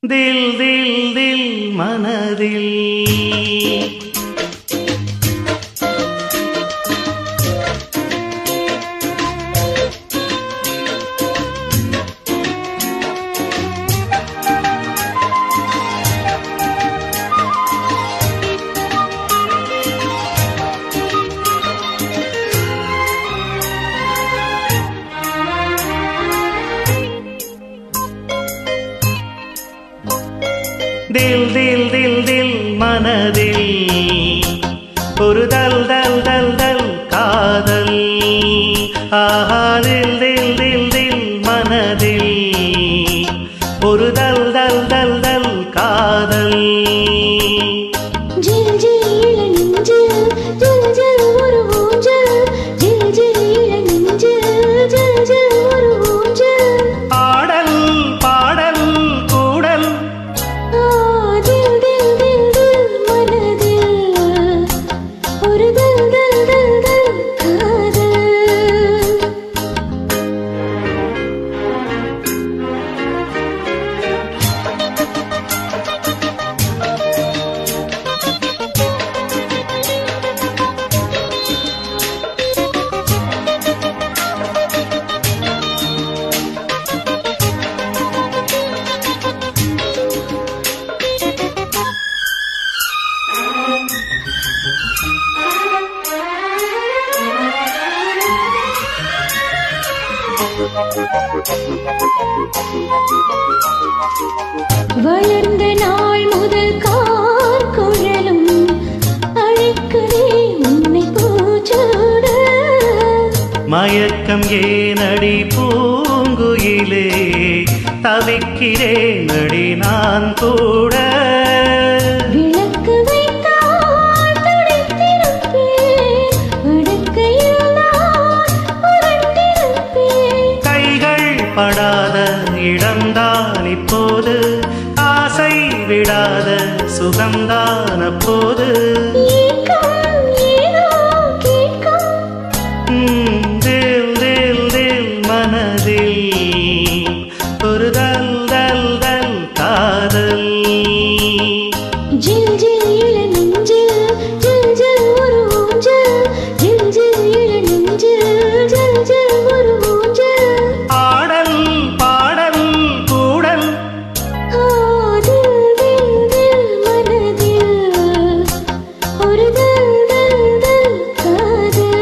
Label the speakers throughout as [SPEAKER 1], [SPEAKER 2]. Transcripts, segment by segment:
[SPEAKER 1] दिल दिल दिल मनदिल दिल दिल दिल दिल मनदिल ஒரு दल दल दल दल காதல் ஆஹா दिल दिल दिल दिल मनदिल ஒரு दल दल दल दल காதல்
[SPEAKER 2] ஜில் ஜில் இளநெஞ்சில் ஜில் ஜில் ஒரு ஊஞ்சல் ஜில் ஜில் இளநெஞ்சில் ஜில் ஜில் ஒரு ஊஞ்சல்
[SPEAKER 1] ஆடல் பாடல் கூடல்
[SPEAKER 2] தில் தில் தில் தில் மனதில் ஒரு தல் தல் தல் தல் காதல் வளர்ந்த நாள் முதல் கார் குழலும் அழைக்குதே உன்னை பூச்சூட
[SPEAKER 1] மயக்கம் ஏனடி பூங்குயிலே தவிக்கிறேன் அடி நான் கூட
[SPEAKER 2] விளக்கு வைத்தால் துடைத்திருப்பேன் உடுக்கையில் நான் உருட்டிருப்பேன்
[SPEAKER 1] கைகள் படாத இடம்தான் இப்போது ஆசை விடாத சுகம்தான் அப்போது
[SPEAKER 2] ஏக்கம் ஏதோ கேட்கும்
[SPEAKER 1] दिल दिल दिल मनदिल ஒரு दल दल दल காதல்
[SPEAKER 2] ஜில் ஜில் இளநெஞ்சில் ஜில் ஜில் ஒரு ஊஞ்சல் ஜில் ஜில் இளநெஞ்சில் ஜில் ஜில் ஒரு ஊஞ்சல்
[SPEAKER 1] ஆடல் பாடல் கூடல்
[SPEAKER 2] தில் தில் தில் மனதில் ஒரு தல் தல் தல் காதல்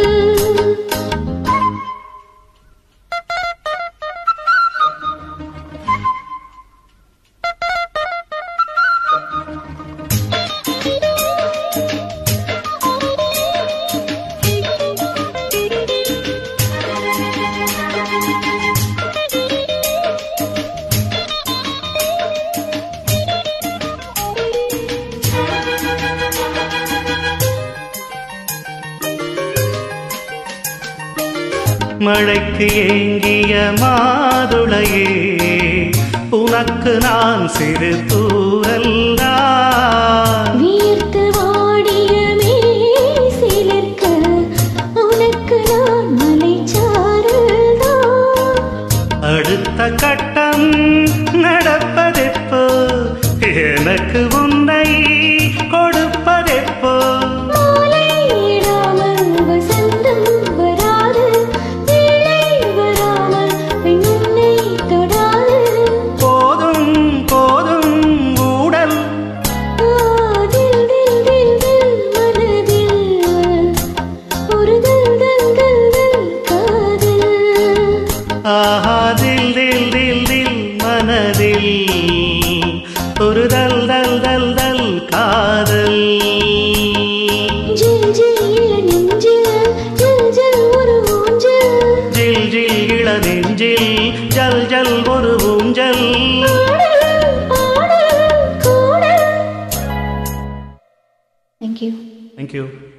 [SPEAKER 1] மழைக்கு ஏங்கிய மாதுளையே உனக்கு நான் சிறு தூரல்தான்
[SPEAKER 2] வீர்த்து வாடிய மேனி சிலிர்க்க உனக்கு நான் மலைச்சாரல்தான்
[SPEAKER 1] அடுத்த கட்டம் நடப்பதெப்போ எனக்கு உன்னை கொடுப்பதெப்போ
[SPEAKER 2] மாலையிடாமல் வசந்தம் வராது வேளை வராமல் பெண் உன்னை தொடாது
[SPEAKER 1] போதும் போதும் ஊடல்
[SPEAKER 2] தில் தில் தில் தில் மனதில் ஒரு தல் தல் தல் தல் காதல்
[SPEAKER 1] ஆஹா दिल दिल दिल दिल मनदिल ஒரு दल दल दल दल காதல்
[SPEAKER 2] ஜில் ஜில் இளநெஞ்சில் ஜில் ஜில் ஒரு ஊஞ்சல்
[SPEAKER 1] ஜில் ஜில் இளநெஞ்சில் ஜல் ஜல் ஒரு ஊஞ்சல்
[SPEAKER 2] ஆடல் பாடல் கூடல். Thank you.
[SPEAKER 1] Thank you.